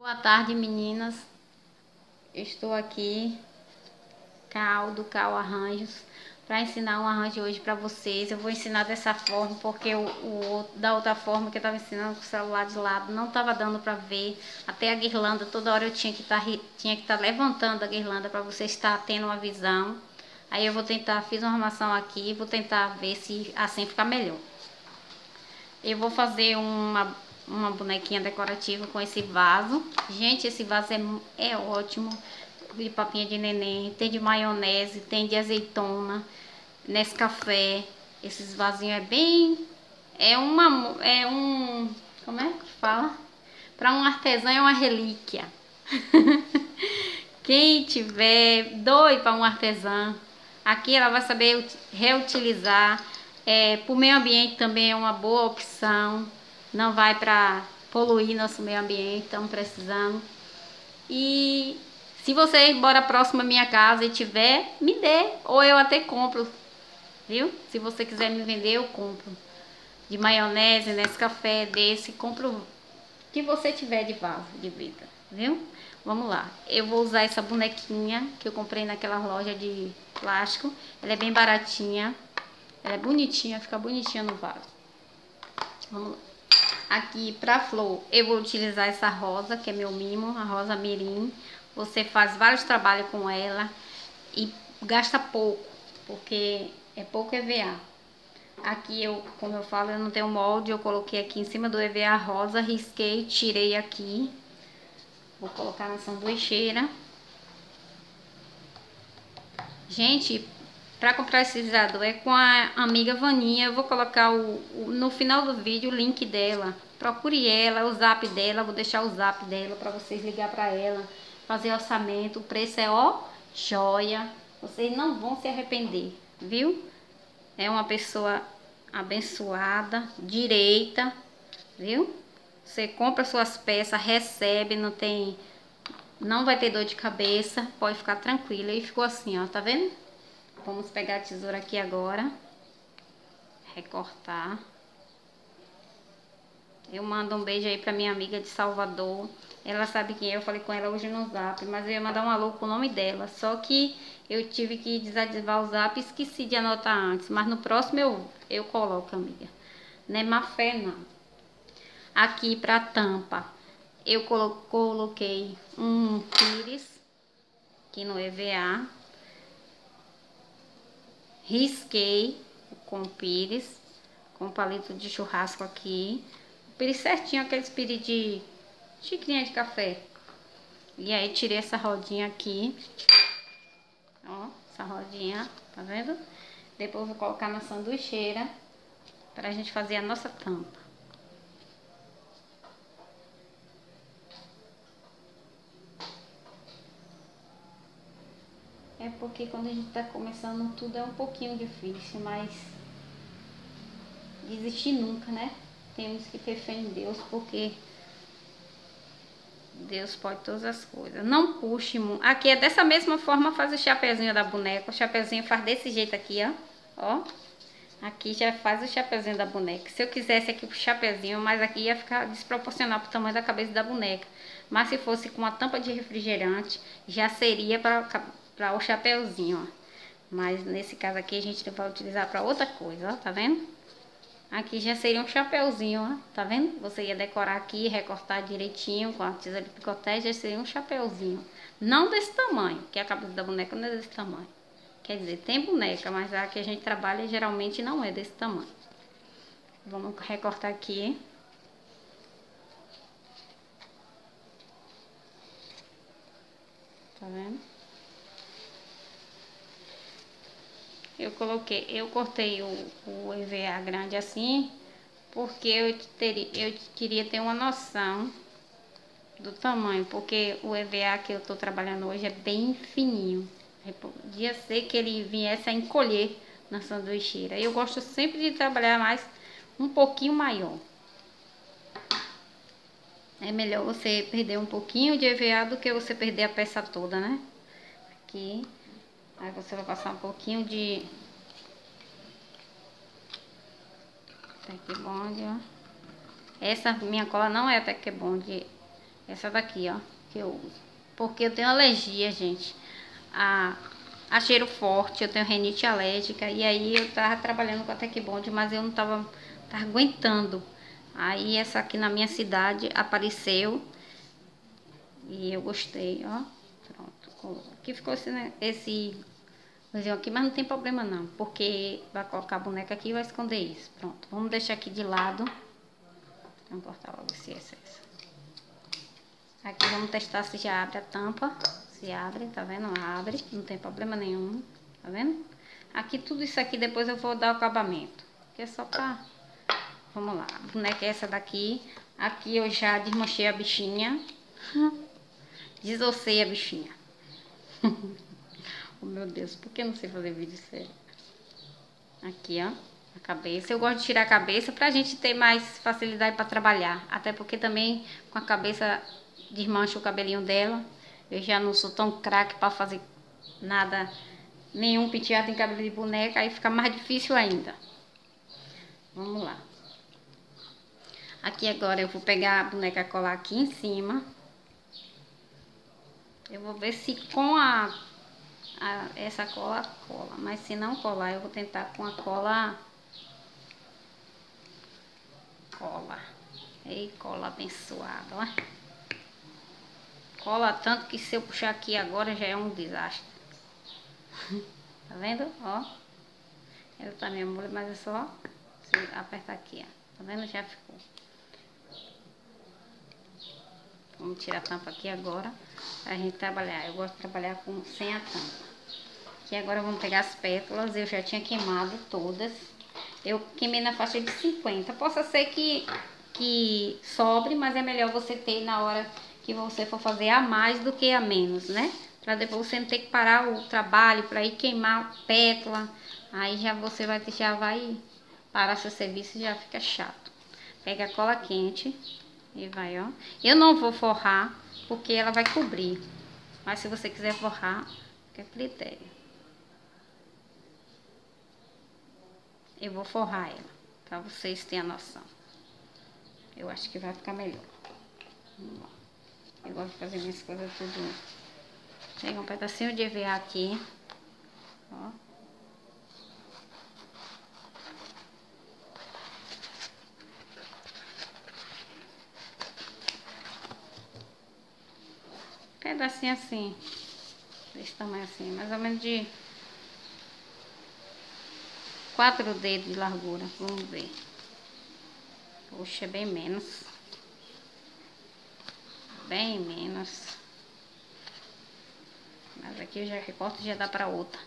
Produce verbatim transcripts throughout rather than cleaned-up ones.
Boa tarde, meninas. Estou aqui, Cal do Cal Arranjos, para ensinar um arranjo hoje para vocês. Eu vou ensinar dessa forma porque o, o da outra forma que eu estava ensinando com o celular de lado não estava dando para ver. Até a guirlanda, toda hora eu tinha que estar tinha que estar levantando a guirlanda para vocês estar tendo uma visão. Aí eu vou tentar, fiz uma armação aqui, vou tentar ver se assim fica melhor. Eu vou fazer uma uma bonequinha decorativa com esse vaso. Gente, esse vaso é, é ótimo. De papinha de neném, tem de maionese, tem de azeitona, Nescafé. Esses vasinhos é bem... É uma... É um... Como é que fala? Para um artesão é uma relíquia. Quem tiver, doe para um artesão. Aqui ela vai saber reutilizar. É, para o meio ambiente também é uma boa opção. Não vai para poluir nosso meio ambiente, estamos precisando. E se você mora próximo à minha casa e tiver, me dê, ou eu até compro, viu? Se você quiser me vender, eu compro. De maionese, Nescafé, desse, compro o que você tiver de vaso de vidro, viu? Vamos lá. Eu vou usar essa bonequinha que eu comprei naquela loja de plástico. Ela é bem baratinha. Ela é bonitinha, fica bonitinha no vaso. Vamos lá. Aqui pra flor eu vou utilizar essa rosa, que é meu mimo, a rosa mirim. Você faz vários trabalhos com ela e gasta pouco, porque é pouco E V A. Aqui eu, como eu falo, eu não tenho molde, eu coloquei aqui em cima do E V A rosa, risquei, tirei aqui. Vou colocar na sanduicheira. Gente, para comprar esse isador é com a amiga Vaninha. Eu vou colocar o, o, no final do vídeo o link dela. Procure ela, o zap dela. Vou deixar o zap dela para vocês ligar para ela, fazer orçamento. O preço é ó, joia. Vocês não vão se arrepender, viu? É uma pessoa abençoada, direita, viu? Você compra suas peças, recebe, não tem, não vai ter dor de cabeça, pode ficar tranquila. E ficou assim, ó, tá vendo? Vamos pegar a tesoura aqui agora, recortar. Eu mando um beijo aí pra minha amiga de Salvador. Ela sabe quem é, eu falei com ela hoje no zap, mas eu ia mandar um alô com o nome dela. Só que eu tive que desativar o zap e esqueci de anotar antes. Mas no próximo eu, eu coloco, amiga. Não é má fé, não. Aqui pra tampa, eu colo coloquei um pires aqui no E V A. Risquei com pires, com palito de churrasco aqui. O pires certinho, aqueles pires de xicrinha de café. E aí tirei essa rodinha aqui. Ó, essa rodinha, tá vendo? Depois vou colocar na sanduicheira pra gente fazer a nossa tampa. É porque quando a gente tá começando tudo é um pouquinho difícil, mas desistir nunca, né? Temos que ter fé em Deus, porque Deus pode todas as coisas. Não puxe muito. Aqui é dessa mesma forma, faz o chapeuzinho da boneca. O chapeuzinho faz desse jeito aqui, ó. Ó. Aqui já faz o chapeuzinho da boneca. Se eu quisesse aqui pro chapeuzinho, mas aqui ia ficar desproporcional pro tamanho da cabeça da boneca. Mas se fosse com uma tampa de refrigerante, já seria para para o chapeuzinho, ó. Mas nesse caso aqui a gente vai utilizar para outra coisa, ó, tá vendo? Aqui já seria um chapeuzinho, ó, tá vendo? Você ia decorar aqui, recortar direitinho com a tesoura de picoté, já seria um chapeuzinho. Não desse tamanho, que a cabeça da boneca não é desse tamanho. Quer dizer, tem boneca, mas a que a gente trabalha geralmente não é desse tamanho. Vamos recortar aqui. Tá vendo? Eu coloquei, eu cortei o, o E V A grande assim, porque eu, teria, eu queria ter uma noção do tamanho, porque o E V A que eu tô trabalhando hoje é bem fininho. Podia ser que ele viesse a encolher na sanduicheira. Eu gosto sempre de trabalhar mais um pouquinho maior. É melhor você perder um pouquinho de E V A do que você perder a peça toda, né? Aqui. Aí você vai passar um pouquinho de Tec Bond, ó. Essa minha cola não é Tec Bond Essa daqui, ó, que eu uso. Porque eu tenho alergia, gente, a, a cheiro forte, eu tenho rinite alérgica. E aí eu tava trabalhando com a Tec Bond, mas eu não tava, tava aguentando. Aí essa aqui na minha cidade apareceu. E eu gostei, ó. Pronto. Aqui ficou esse, né, esse coisinho aqui, mas não tem problema não. Porque vai colocar a boneca aqui e vai esconder isso. Pronto. Vamos deixar aqui de lado. Vamos cortar logo esse excesso. Aqui vamos testar se já abre a tampa. Se abre, tá vendo? Abre, não tem problema nenhum. Tá vendo? Aqui tudo isso aqui depois eu vou dar o acabamento. Aqui é só pra... Vamos lá. A boneca é essa daqui. Aqui eu já desmanchei a bichinha. Desossei a bichinha. Oh meu Deus, por que eu não sei fazer vídeo sério? Aqui, ó. A cabeça. Eu gosto de tirar a cabeça pra gente ter mais facilidade pra trabalhar. Até porque também com a cabeça desmancha o cabelinho dela. Eu já não sou tão craque pra fazer nada, nenhum penteado em cabelo de boneca. Aí fica mais difícil ainda. Vamos lá. Aqui agora eu vou pegar a boneca e colar aqui em cima. Eu vou ver se com a, a essa cola cola. Mas se não colar, eu vou tentar com a cola... Cola. Ei, cola abençoada, ó. Cola tanto que se eu puxar aqui agora já é um desastre. Tá vendo? Ó. Ela tá meio mole, mas é só apertar aqui, ó. Tá vendo? Já ficou. Vamos tirar a tampa aqui agora pra gente trabalhar. Eu gosto de trabalhar com, sem a tampa. Aqui agora vamos pegar as pétalas. Eu já tinha queimado todas. Eu queimei na faixa de cinquenta. Possa ser que, que sobre, mas é melhor você ter na hora que você for fazer a mais do que a menos, né? Pra depois você não ter que parar o trabalho pra ir queimar pétala. Aí já você vai, já vai parar seu serviço e já fica chato. Pega a cola quente e vai, ó. Eu não vou forrar porque ela vai cobrir. Mas se você quiser forrar, fica a critério. Eu vou forrar ela, pra vocês terem a noção. Eu acho que vai ficar melhor. Vamos lá. Eu gosto de fazer minhas coisas tudo. Pega um pedacinho de E V A aqui. Ó. Pedacinho assim. Desse tamanho assim. Mais ou menos de quatro dedos de largura. Vamos ver. Puxa, é bem menos. Bem menos. Mas aqui eu já recorto e já dá pra outra.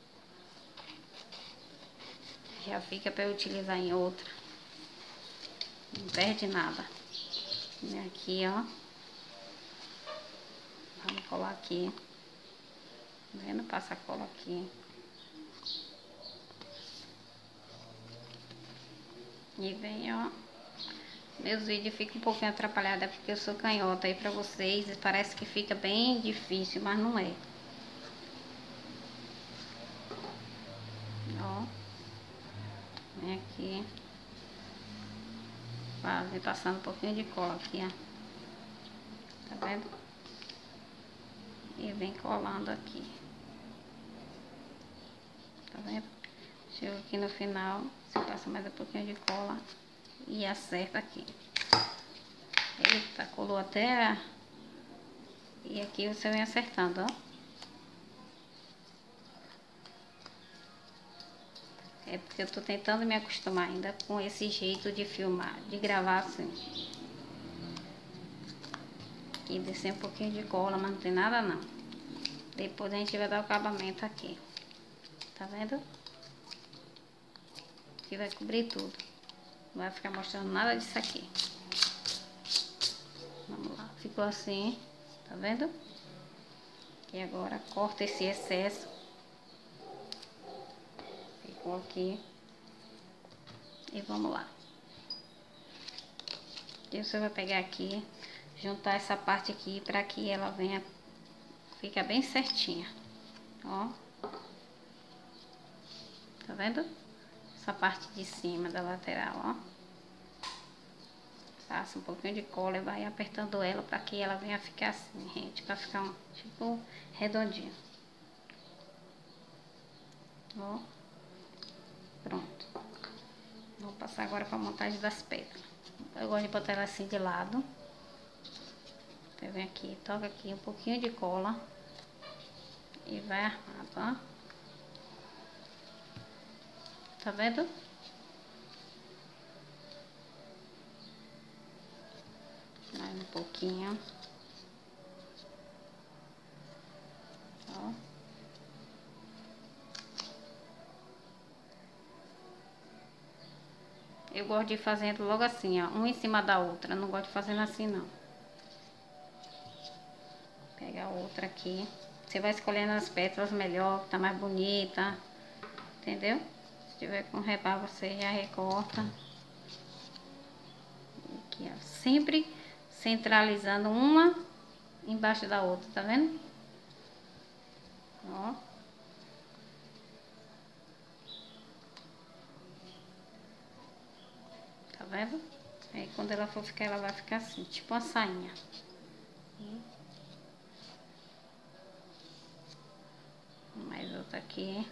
Já fica pra eu utilizar em outra. Não perde nada. E aqui, ó. Vamos colar aqui. Tá vendo? Passa a cola aqui. E vem, ó. Meus vídeos ficam um pouquinho atrapalhados porque eu sou canhota aí pra vocês. Parece que fica bem difícil, mas não é. Ó. Vem aqui. Vem passando um pouquinho de cola aqui, ó. Tá vendo? E vem colando aqui. Tá vendo? Chego aqui no final, você passa mais um pouquinho de cola e acerta aqui. Eita, colou até. E aqui você vem acertando, ó. É porque eu tô tentando me acostumar ainda com esse jeito de filmar, de gravar assim. E descer um pouquinho de cola, mas não tem nada não. Depois a gente vai dar o acabamento aqui. Tá vendo? Aqui vai cobrir tudo. Não vai ficar mostrando nada disso aqui. Vamos lá. Ficou assim. Tá vendo? E agora corta esse excesso. Ficou aqui. E vamos lá. E você vai pegar aqui, juntar essa parte aqui para que ela venha, fica bem certinha. Ó. Tá vendo? Essa parte de cima da lateral, ó. Passa um pouquinho de cola e vai apertando ela para que ela venha ficar assim, gente, para ficar um, tipo redondinho. Ó, pronto. Vou passar agora para a montagem das pétalas. Eu gosto de botar ela assim de lado. Você vem aqui, toca aqui um pouquinho de cola e vai armado, ó. Tá vendo? Mais um pouquinho. Ó. Eu gosto de ir fazendo logo assim, ó, uma em cima da outra. Não gosto de fazendo assim, não. Pega a outra aqui. Você vai escolhendo as pétalas melhor, que tá mais bonita. Entendeu? Se tiver com rebar, você já recorta. Aqui, ó. Sempre centralizando uma embaixo da outra, tá vendo? Ó. Tá vendo? Aí quando ela for ficar, ela vai ficar assim, tipo uma sainha. Mais outra aqui.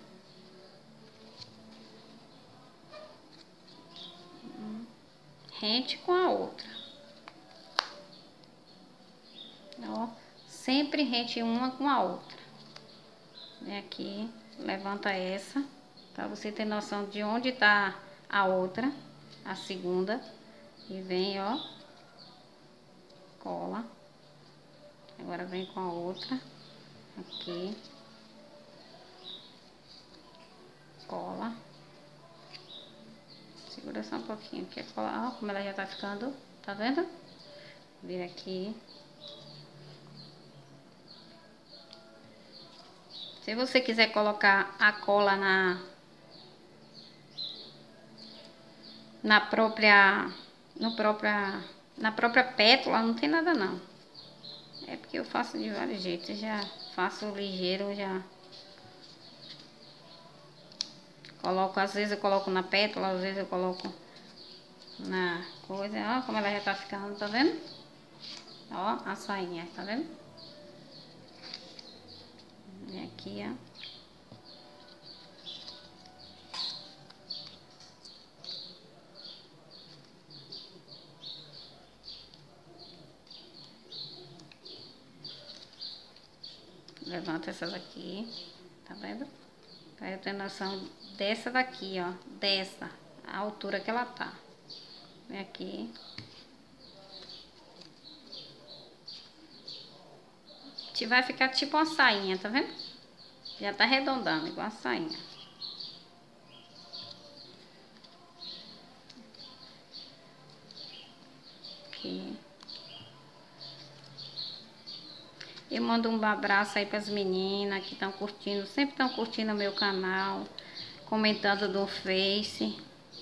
Rente com a outra. Ó, sempre rente uma com a outra. Vem aqui, levanta essa, pra você ter noção de onde tá a outra, a segunda. E vem, ó, cola. Agora vem com a outra, aqui. Cola. Segura só um pouquinho aqui a cola, ó, como ela já tá ficando, tá vendo? Vira aqui. Se você quiser colocar a cola na na própria no própria na própria pétala, não tem nada não. É porque eu faço de vários jeitos, já faço ligeiro, já coloco, às vezes eu coloco na pétala, às vezes eu coloco na coisa. Ó como ela já tá ficando, tá vendo? Ó a sainha, tá vendo? E aqui, ó. Levanta essas aqui, tá vendo? Pra eu ter noção dessa daqui, ó, dessa, a altura que ela tá. Vem aqui. Vai ficar tipo uma sainha, tá vendo? Já tá arredondando, igual a sainha. Aqui. Eu mando um abraço aí pras meninas que estão curtindo, sempre estão curtindo o meu canal, comentando no Face.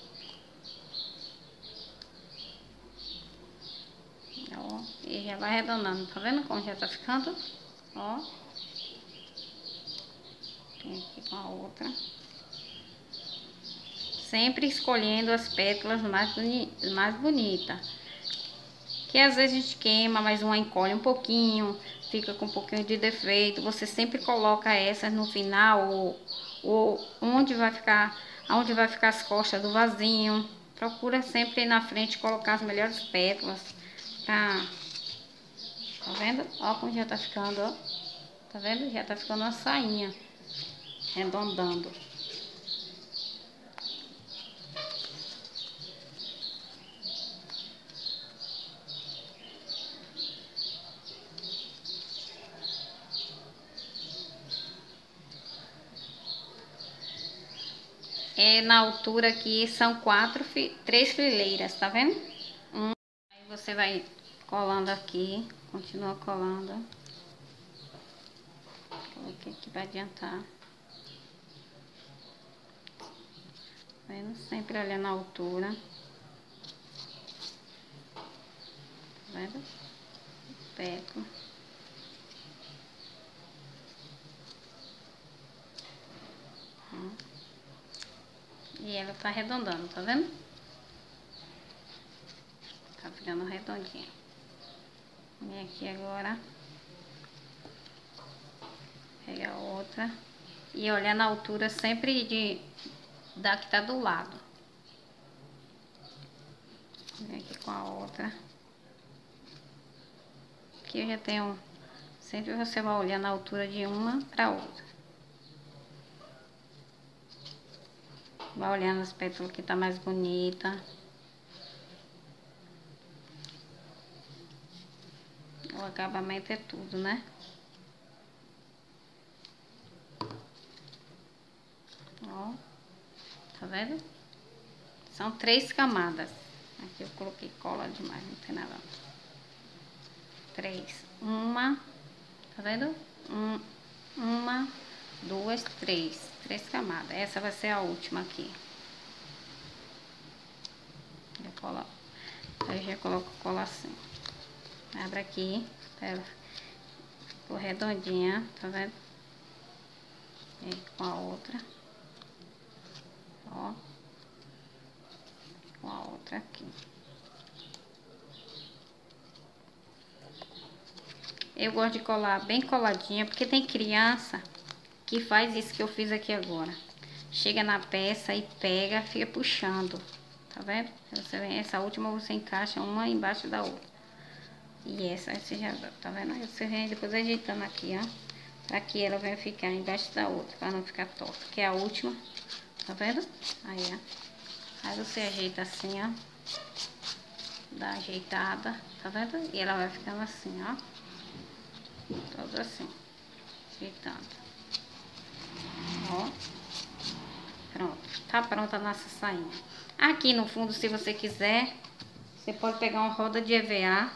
Ó, e já vai arredondando, tá vendo como já tá ficando? Ó. Tem aqui com a outra. Sempre escolhendo as pétalas mais, boni mais bonitas. Que às vezes a gente queima, mas uma encolhe um pouquinho, fica com um pouquinho de defeito. Você sempre coloca essas no final, ou, ou onde vai ficar, onde vai ficar as costas do vasinho. Procura sempre na frente colocar as melhores pétalas. Pra... Tá vendo? Ó como já tá ficando, ó. Tá vendo? Já tá ficando uma sainha. Arredondando. É na altura aqui, são quatro, três fileiras, tá vendo? Um, aí você vai colando aqui, continua colando. Coloquei aqui pra adiantar. Vendo? Sempre olhando a altura. Tá vendo? Perto. E ela tá arredondando, tá vendo? Tá ficando redondinha. Vem aqui agora. Pega a outra. E olhar na altura sempre de da que tá do lado. Vem aqui com a outra. Aqui eu já tenho. Sempre você vai olhar na altura de uma para outra. Vai olhando as pétalas que tá mais bonita. O acabamento é tudo, né? Ó, tá vendo? São três camadas. Aqui eu coloquei cola demais, não tem nada. Três. Uma, tá vendo? Um, uma, duas, três. Três camadas. Essa vai ser a última aqui. Eu colo, aí já coloco cola assim. Abre aqui, ela ficou redondinha, tá vendo? E com a outra. Ó. Com a outra aqui. Eu gosto de colar bem coladinha, porque tem criança que faz isso que eu fiz aqui agora. Chega na peça e pega, fica puxando. Tá vendo? Você vem, essa última você encaixa uma embaixo da outra. E essa você já tá vendo? Aí você vem depois ajeitando aqui, ó. Aqui ela vai ficar embaixo da outra, para não ficar torta. Que é a última. Tá vendo? Aí, ó. Aí você ajeita assim, ó. Dá uma ajeitada, tá vendo? E ela vai ficando assim, ó. Todo assim. Ajeitando. Ó. Pronto. Tá pronta a nossa sainha. Aqui no fundo, se você quiser, você pode pegar uma roda de E V A.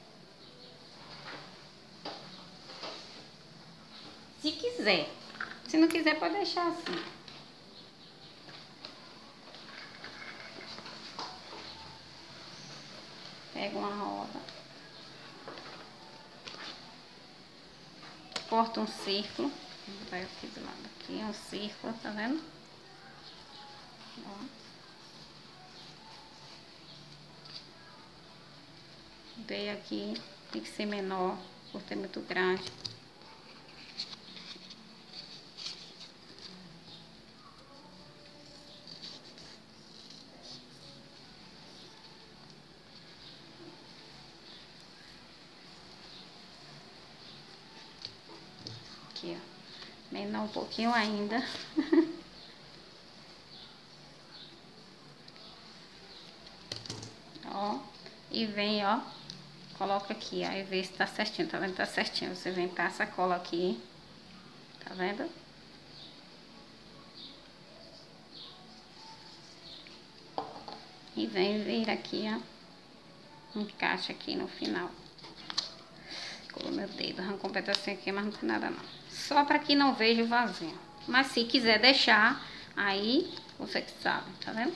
Se quiser. Se não quiser, pode deixar assim. Pega uma roda. Corta um círculo. Vai aqui do lado aqui, um círculo, tá vendo? Ó. Veio aqui, tem que ser menor, por ter muito grande. Aqui, ó. Menor um pouquinho ainda. Ó. E vem, ó. Coloca aqui, ó. E vê se tá certinho. Tá vendo? Tá certinho. Você vem, passa a cola aqui. Tá vendo? E vem vir aqui, ó. Encaixa aqui no final. Colou meu dedo. Arrancou um pedacinho aqui, mas não tem nada não. Só para que não veja o vazio. Mas se quiser deixar, aí você que sabe, tá vendo?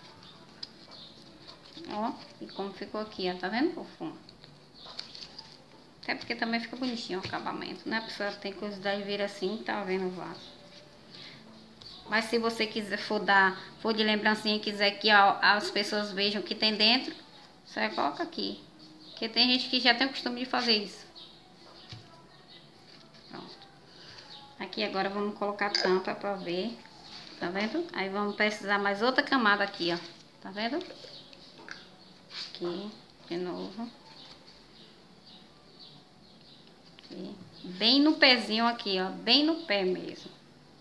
Ó, e como ficou aqui, ó, tá vendo o fundo? Até porque também fica bonitinho o acabamento, né? A pessoa tem curiosidade de vir assim, tá vendo o vaso. Mas se você quiser for dar, for de lembrancinha e quiser que ó, as pessoas vejam o que tem dentro, você coloca aqui. Porque tem gente que já tem o costume de fazer isso. Pronto. Aqui agora vamos colocar a tampa pra ver. Tá vendo? Aí vamos precisar mais outra camada aqui, ó. Tá vendo? Aqui, de novo. Aqui. Bem no pezinho aqui, ó. Bem no pé mesmo.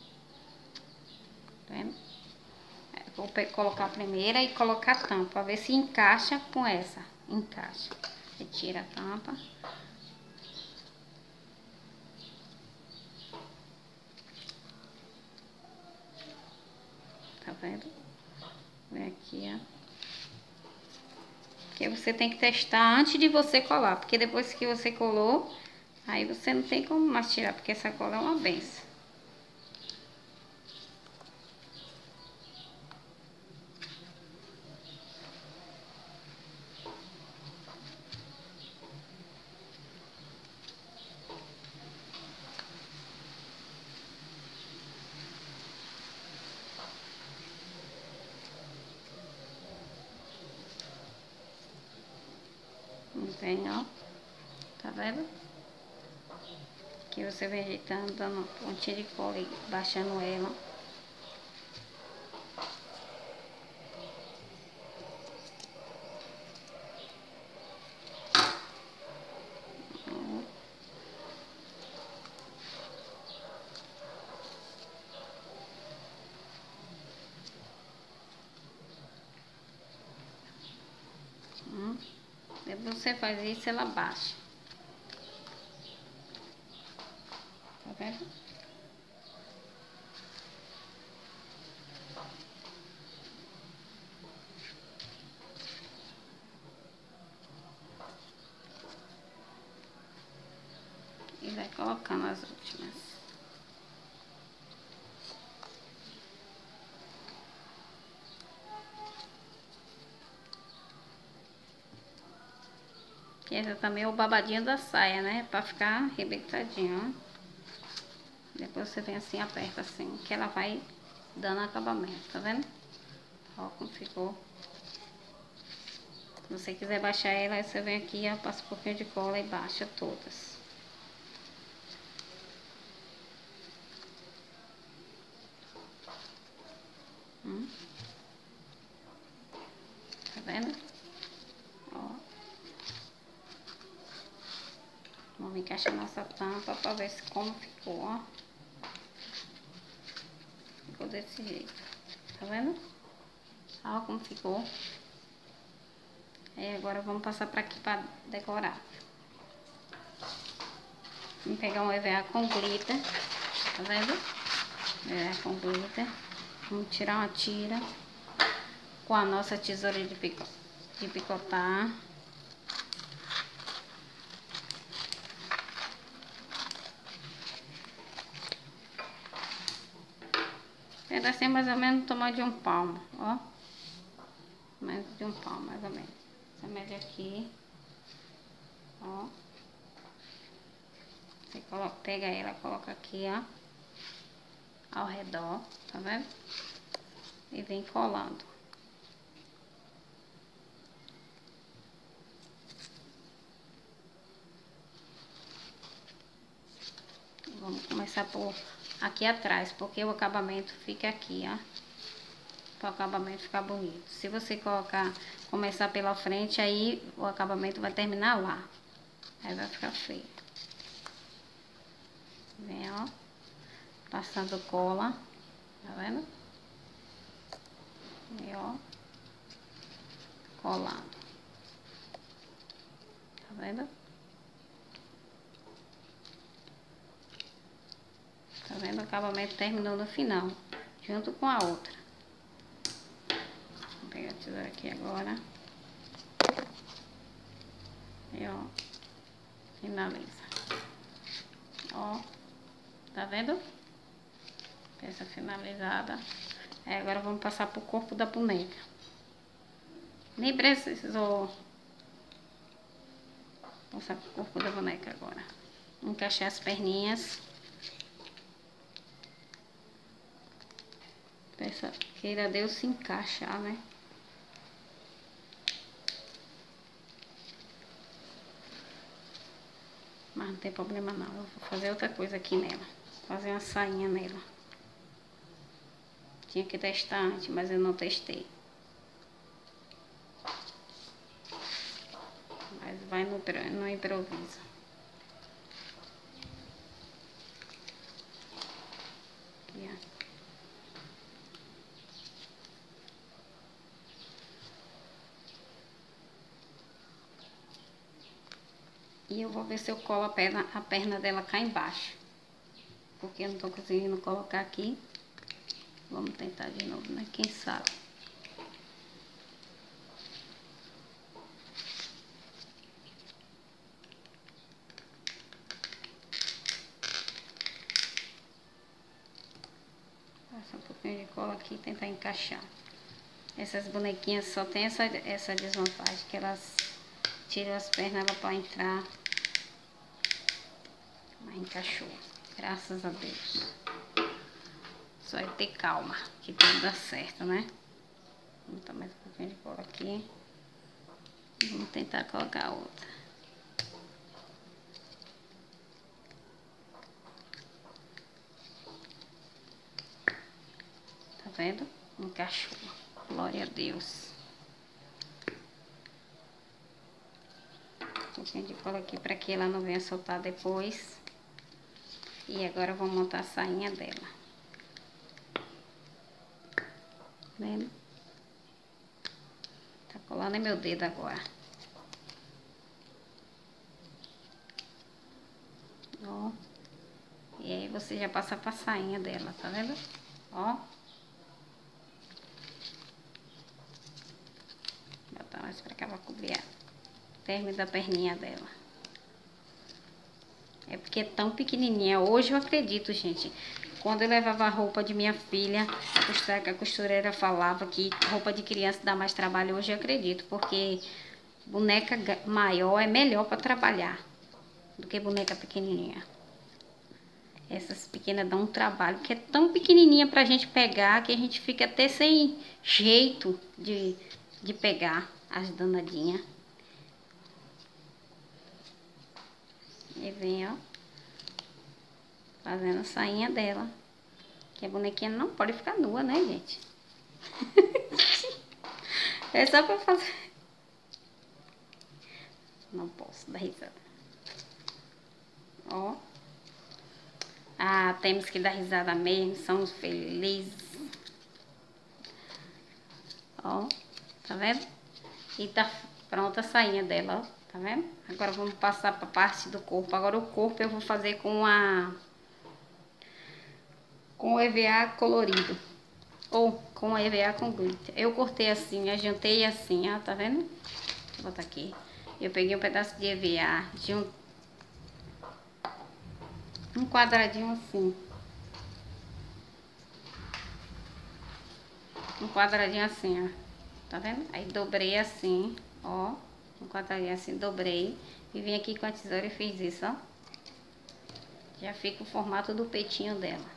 Tá vendo? Vou colocar a primeira e colocar a tampa, pra ver se encaixa com essa. Encaixa. Retira a tampa. Tá vendo? Vem aqui, ó. Que você tem que testar antes de você colar, porque depois que você colou, aí você não tem como mais tirar, porque essa cola é uma benção. Vem, ó. Tá vendo? Aqui você vem ajeitando, dando pontinha de cola e baixando ela. Hum. Depois você faz isso, ela baixa. Tá vendo? E vai colocando as últimas. Que essa também é o babadinho da saia, né? Pra ficar arrebentadinho, ó. Depois você vem assim, aperta assim, que ela vai dando acabamento, tá vendo? Ó como ficou. Se você quiser baixar ela, aí você vem aqui, ó, passa um pouquinho de cola e baixa todas. Hum. Tá vendo? Ó. Vamos encaixar nossa tampa pra ver se como ficou, ó. Ficou desse jeito. Tá vendo? Ó como ficou. Aí agora vamos passar pra aqui pra decorar. Vamos pegar um E V A com glitter. Tá vendo? E V A com glitter. Vamos tirar uma tira com a nossa tesoura de, pico, de picotar. Pedacinho mais ou menos do tamanho de um palmo, ó. Mais de um palmo, mais ou menos. Você mede aqui, ó. Você coloca, pega ela, coloca aqui, ó. Ao redor, tá vendo? E vem colando. Vamos começar por aqui atrás, porque o acabamento fica aqui, ó. Para o acabamento ficar bonito. Se você colocar, começar pela frente, aí o acabamento vai terminar lá. Aí vai ficar feio. Vem, ó. Passando cola. Tá vendo? E ó. Colando. Tá vendo? Tá vendo? O acabamento terminou no final. Junto com a outra. Vou pegar a tesoura aqui agora. E ó. Finaliza. Ó. Tá vendo? Peça finalizada. Aí agora vamos passar pro corpo da boneca. Nem precisou passar pro corpo da boneca agora. Encaixar as perninhas. Peça, queira Deus se encaixar, né? Mas não tem problema não. Eu vou fazer outra coisa aqui nela. Fazer uma sainha nela. Tinha que testar antes, mas eu não testei. Mas vai no, no improviso. Aqui, ó. E eu vou ver se eu colo a perna, a perna dela cá embaixo. Porque eu não tô conseguindo colocar aqui. Vamos tentar de novo, né? Quem sabe. Passa um pouquinho de cola aqui e tentar encaixar. Essas bonequinhas só tem essa, essa desvantagem, que elas tiram as pernas ela para entrar. Mas encaixou, graças a Deus. Só é ter calma, que tudo dá certo, né? Vou botar mais um pouquinho de cola aqui. Vamos tentar colocar a outra. vendo? Encaixou. Glória a Deus. Um pouquinho de cola aqui para que ela não venha soltar depois. E agora eu vou montar a sainha dela. Vendo? Tá colando em meu dedo agora. Ó. E aí você já passa pra sainha dela, tá vendo? Ó. Botar mais pra cá pra cobrir o término da perninha dela. É porque é tão pequenininha. Hoje eu acredito, gente. Quando eu levava a roupa de minha filha, a costureira, a costureira falava que roupa de criança dá mais trabalho. Hoje eu acredito, porque boneca maior é melhor para trabalhar do que boneca pequenininha. Essas pequenas dão um trabalho, porque é tão pequenininha pra gente pegar que a gente fica até sem jeito de, de pegar as danadinhas. E vem, ó, fazendo a sainha dela. Que a bonequinha não pode ficar nua, né, gente? É só pra fazer. Não posso dar risada. Ó. Ah, temos que dar risada mesmo. Somos felizes. Ó. Tá vendo? E tá pronta a sainha dela, ó. Tá vendo? Agora vamos passar pra parte do corpo. Agora o corpo eu vou fazer com a... com o E V A colorido. Ou com o E V A com glitter. Eu cortei assim, ajuntei assim, ó. Tá vendo? Vou botar aqui. Eu peguei um pedaço de E V A, de um, um quadradinho assim. Um quadradinho assim, ó. Tá vendo? Aí dobrei assim, ó. Um quadradinho assim, dobrei. E vim aqui com a tesoura e fiz isso, ó. Já fica o formato do peitinho dela.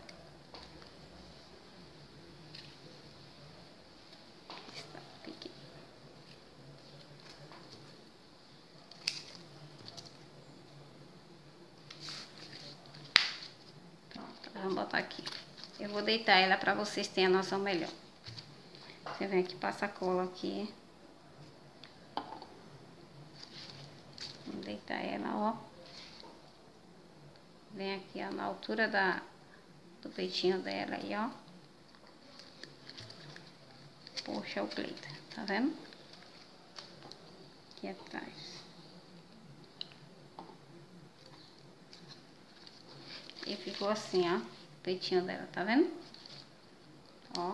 Pronto, vamos botar aqui. Eu vou deitar ela pra vocês terem a noção melhor. Você vem aqui, passa a cola aqui. Vamos deitar ela, ó. Vem aqui, ó, na altura da, do peitinho dela aí, ó. Puxa o glitter, tá vendo? Aqui atrás. E ficou assim, ó, o peitinho dela, tá vendo? Ó.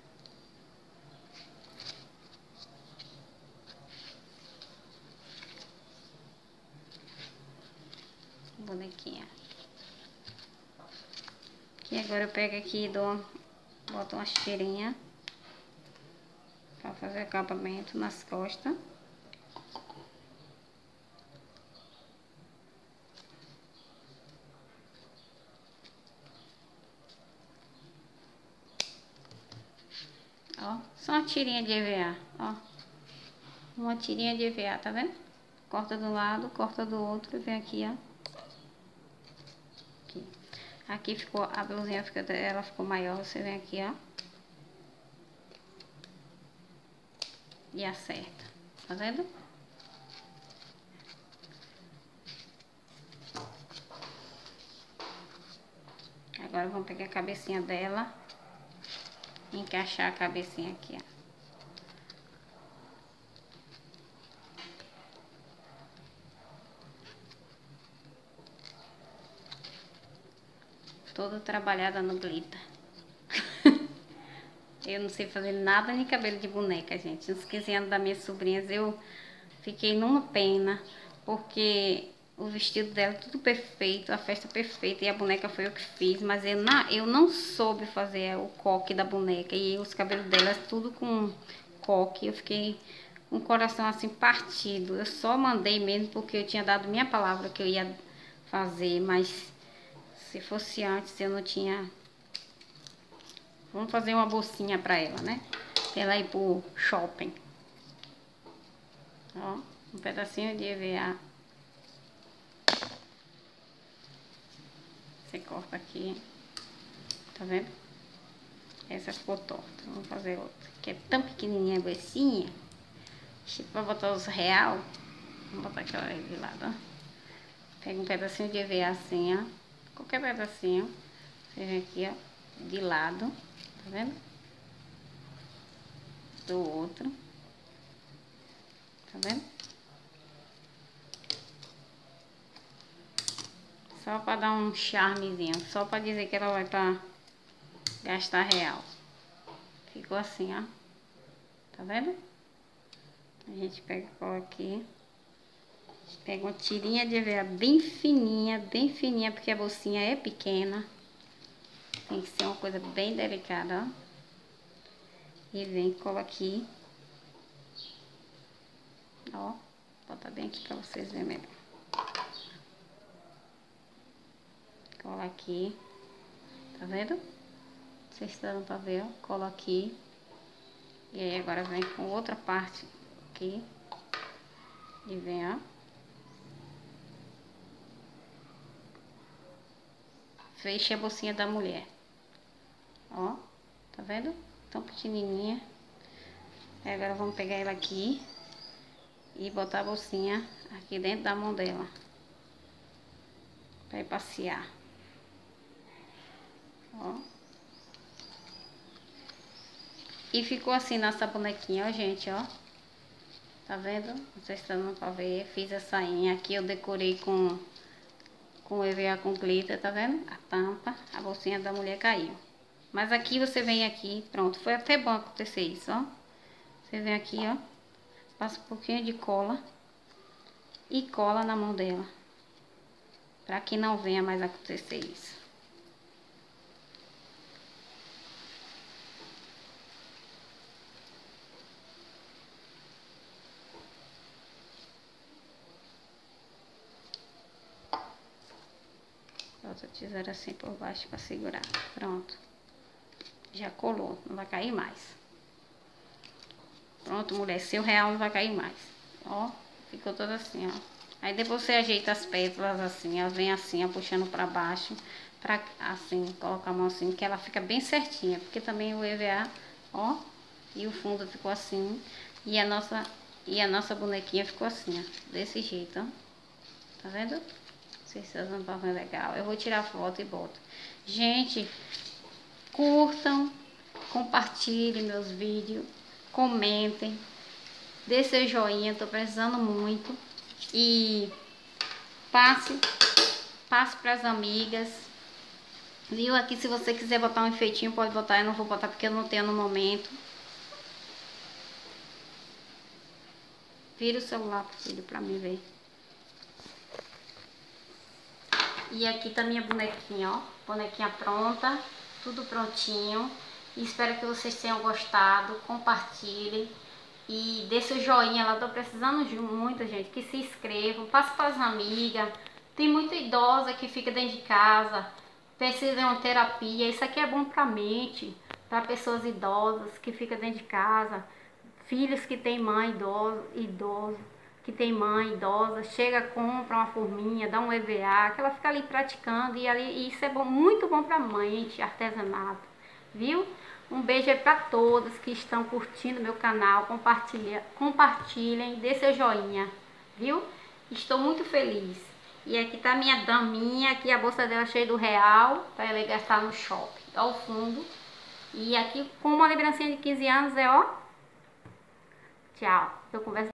Bonequinha. E agora eu pego aqui e dou, boto uma tirinha pra fazer acabamento nas costas. Ó, só uma tirinha de E V A, ó. Uma tirinha de E V A, tá vendo? Corta do lado, corta do outro e vem aqui, ó. Aqui. Aqui ficou, a blusinha fica, ela ficou maior, você vem aqui, ó. E acerta, tá vendo? Agora vamos pegar a cabecinha dela. Encaixar a cabecinha aqui, ó. Toda trabalhada no glitter. Eu não sei fazer nada nem cabelo de boneca, gente. Nos quinze anos das minhas sobrinhas eu fiquei numa pena, porque o vestido dela tudo perfeito, a festa perfeita, e a boneca foi eu que fiz, mas eu não, eu não soube fazer o coque da boneca, e os cabelos dela tudo com coque. Eu fiquei com o coração assim partido. Eu só mandei mesmo porque eu tinha dado minha palavra que eu ia fazer, mas se fosse antes eu não tinha... Vamos fazer uma bolsinha pra ela, né? Pra ela ir pro shopping. Ó, um pedacinho de E V A. Você corta aqui. Tá vendo? Essa ficou torta. Vamos fazer outra. Que é tão pequenininha a bolsinha. Tipo, pra botar os real. Vamos botar aquela aí de lado, ó. Pega um pedacinho de E V A assim, ó. Qualquer pedacinho. Você vem aqui, ó. De lado. Tá vendo? Do outro. Tá vendo? Só pra dar um charmezinho. Só pra dizer que ela vai pra gastar real. Ficou assim, ó. Tá vendo? A gente pega e cola aqui. Pega uma tirinha de E V A bem fininha, bem fininha, porque a bolsinha é pequena. Tem que ser uma coisa bem delicada, ó. E vem e cola aqui. Ó, vou botar bem aqui pra vocês verem melhor. Cola aqui. Tá vendo? Vocês estão dando pra ver, ó. Cola aqui. E aí agora vem com outra parte aqui. E vem, ó. Fecha a bolsinha da mulher. Ó, tá vendo? Tão pequenininha. Aí agora vamos pegar ela aqui e botar a bolsinha aqui dentro da mão dela. Pra ir passear. Ó. E ficou assim nossa bonequinha, ó, gente, ó. Tá vendo? Vocês estão dando pra ver. Fiz a sainha aqui, eu decorei com com E V A com glitter, tá vendo? A tampa, a bolsinha da mulher caiu. Mas aqui você vem aqui, pronto. Foi até bom acontecer isso, ó. Você vem aqui, ó. Passa um pouquinho de cola. E cola na mão dela. Pra que não venha mais acontecer isso. Bota a tesoura assim por baixo pra segurar. Pronto. Já colou. Não vai cair mais. Pronto, mulher. Seu real não vai cair mais. Ó. Ficou todo assim, ó. Aí depois você ajeita as pétalas assim, ela vem assim, ó, puxando pra baixo, pra assim, colocar a mão assim, que ela fica bem certinha, porque também o E V A, ó, e o fundo ficou assim, e a nossa, e a nossa bonequinha ficou assim, ó, desse jeito, ó, tá vendo? Vocês estão dando pra ver legal. Eu vou tirar foto e boto. Gente, curtam, compartilhem meus vídeos, comentem, dê seu joinha, tô precisando muito. E passe, passe para as amigas, viu? Aqui se você quiser botar um enfeitinho, pode botar. Eu não vou botar porque eu não tenho no momento. Vira o celular pro filho pra mim ver. E aqui tá minha bonequinha, ó. Bonequinha pronta, tudo prontinho. E espero que vocês tenham gostado. Compartilhem. E dê seu joinha lá, tô precisando de muito, gente, que se inscrevam, passe para as amigas. Tem muita idosa que fica dentro de casa, precisa de uma terapia. Isso aqui é bom para a mente, para pessoas idosas que ficam dentro de casa, filhos que tem mãe idosa, idoso, que tem mãe idosa, chega, compra uma forminha, dá um E V A, que ela fica ali praticando, e, ali, e isso é bom, muito bom para a mente, artesanato, viu? Um beijo aí para todos que estão curtindo meu canal. Compartilha, compartilhem, dê seu joinha, viu? Estou muito feliz. E aqui tá minha daminha, aqui a bolsa dela cheia do real, para ela gastar no shopping. Ao fundo. E aqui com uma lembrancinha de quinze anos é ó. Tchau. Eu converso